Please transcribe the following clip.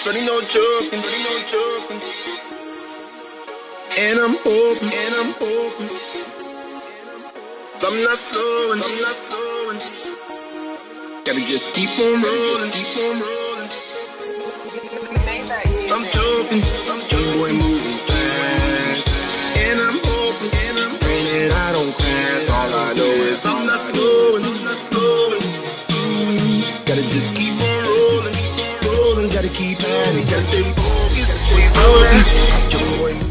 Shorty no joking, shorty no joking. And I'm hoping, I'm not slowing, I'm not slowing. Gotta just keep on rolling, keep on rolling. I'm joking, boy moving fast. And I'm hoping, praying that I don't crash. All I know is I'm not slowing, I'm not slowing. Gotta just keep on rolling, rolling. Gotta keep at it, gotta stay focused, stay rolling.